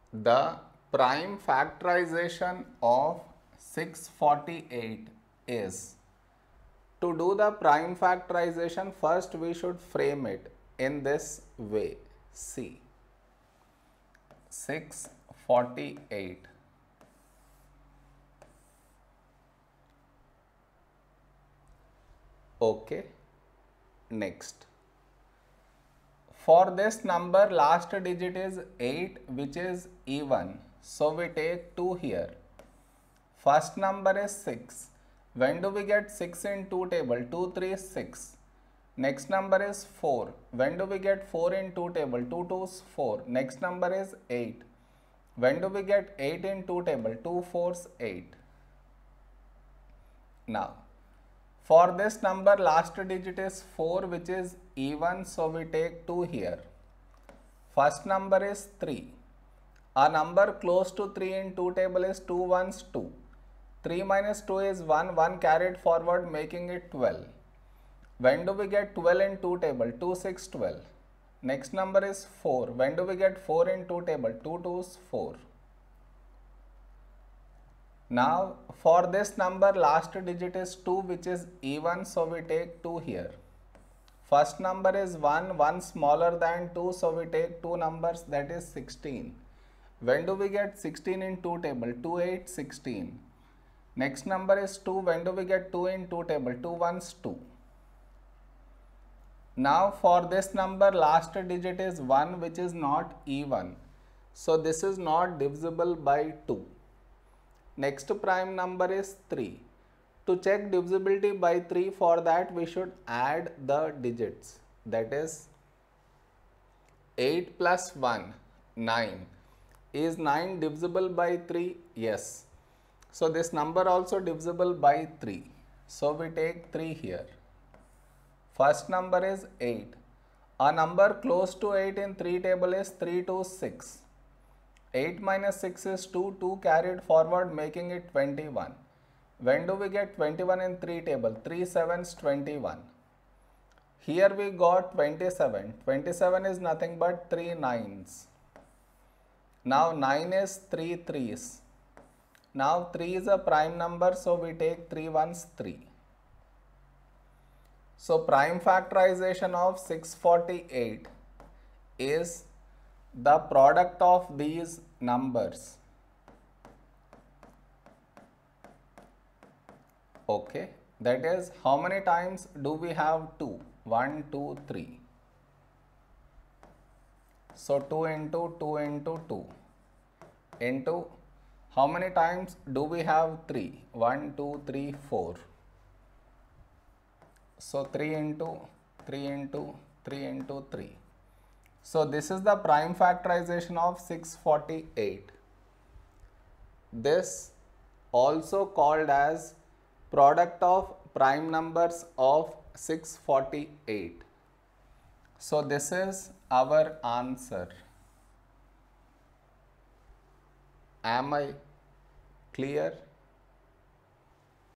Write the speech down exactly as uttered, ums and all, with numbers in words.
The prime factorization of six hundred forty-eight is, to do the prime factorization, first we should frame it in this way. See, six hundred forty-eight. Okay, next. For this number, last digit is eight, which is even. So we take two here. First number is six. When do we get six in two table? two, three is six. Next number is four. When do we get four in two table? two, two is four. Next number is eight. When do we get eight in two table? two, four is eight. Now, for this number, last digit is four, which is even, so we take two here. First number is three. A number close to three in two table is two ones two. three minus two is one, one carried forward, making it twelve. When do we get twelve in two table? two, six, twelve. Next number is four. When do we get four in two table? two, two is four. Now, for this number, last digit is two, which is even, so we take two here. First number is one, one smaller than two, so we take two numbers, that is sixteen. When do we get sixteen in two table? two, eight, sixteen. Next number is two. When do we get two in two table? two ones two. Now, for this number, last digit is one, which is not even. So, this is not divisible by two. Next prime number is three. To check divisibility by three, for that we should add the digits. That is eight plus one, nine. Is nine divisible by three? Yes. So, this number also divisible by three. So, we take three here. First number is eight. A number close to eight in three table is three, two, six. eight minus six is two, two carried forward, making it twenty-one. When do we get twenty-one in three table? three sevens, twenty-one. Here we got twenty-seven. twenty-seven is nothing but three nines. Now nine is three threes. Now three is a prime number, so we take three ones, three. So prime factorization of six hundred forty-eight is the product of these numbers. Okay, that is, how many times do we have two? one, two, three. So two into two into two into how many times do we have three? one, two, three, four. So three into three into three into three. So this is the prime factorization of six hundred forty-eight. This also called as product of prime numbers of six hundred forty-eight. So this is our answer. Am I clear?